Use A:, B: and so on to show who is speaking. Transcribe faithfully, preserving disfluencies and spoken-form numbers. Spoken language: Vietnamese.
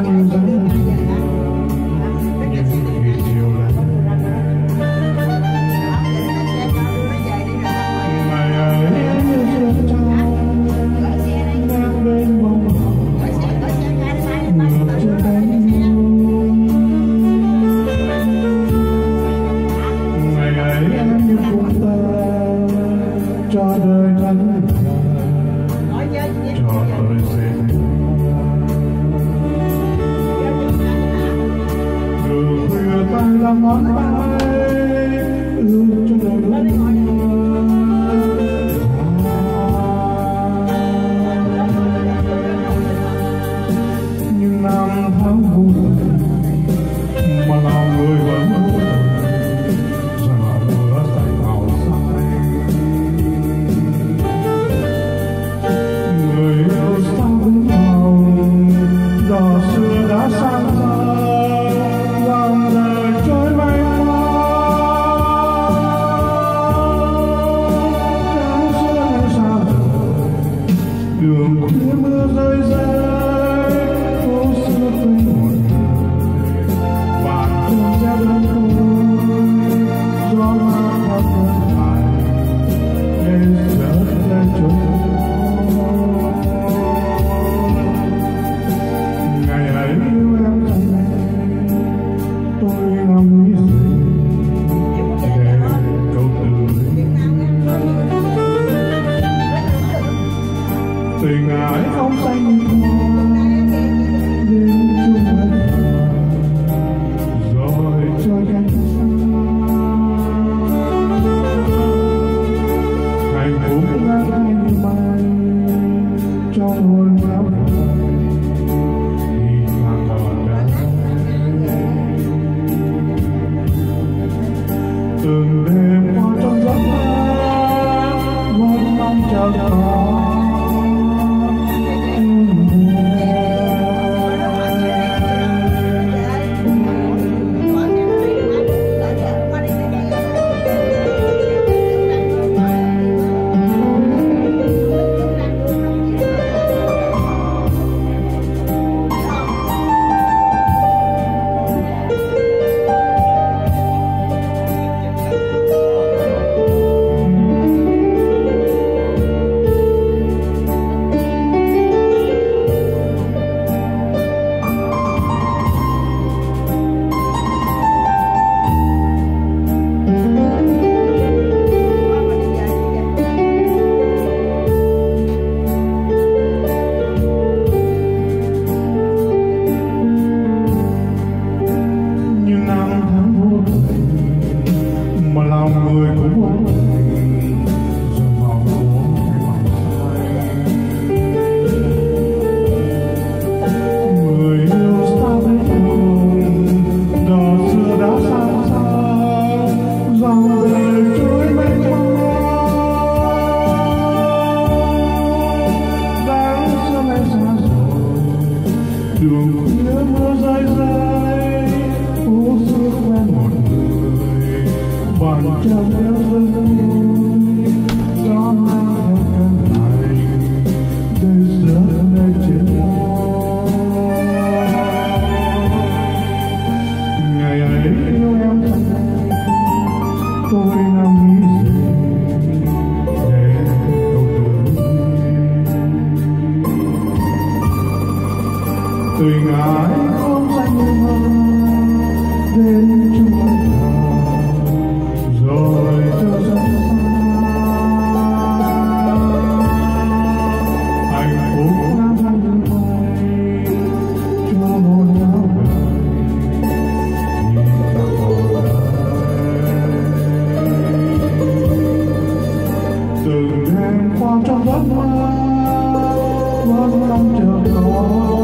A: trăng rạng những thủy triều lên. Ngày ấy sương trăng đang bên bóng ngược trên cánh ngày ấy em như cuốn ta cho đời thánh cho đời dễ từ khuya tay làm ngón tay ước cho đời luôn những năm tháng buồn mà lòng người vẫn buồn giờ mưa say màu xanh người yêu sao vĩnh hằng đò xưa đã sang ra dòng đời trôi bay qua tháng xưa nay xa rồi đường khuya mưa rơi rơi phố xưa quên một người bạn thương ra đơn côi gió mang theo cơn hải lên rớt lên trôi ngày ấy yêu em rằng này tôi ngắm nghĩ gì để câu từ tình ái không xanh đến chung anh rồi trôi cánh hạnh phúc là ngày mai cho hồn nhau thì thang còn đây từng đêm qua trong giấc mơ vẫn mong chờ có mà lòng người cũng vô tình rồi màu của cái vòng tay người yêu sao với thường đò xưa đã xa xa dòng đời trôi mênh mông đáng xưa nay xa rồi đường khuya mưa rơi rơi phố xưa quen một người bàn chân theo rơi môi gió mang theo cơn lạnh để rớt lên trên môi ngày ấy yêu em thật tôi nằm nghĩ gì để câu từ tình ái không xanh như mơ đến chung anh rồi cho rất xa hạnh phúc đang hạnh phúc cho hồn nhau đời nhìn ta còn đây từng đêm qua trong giấc mơ vẫn mong chờ có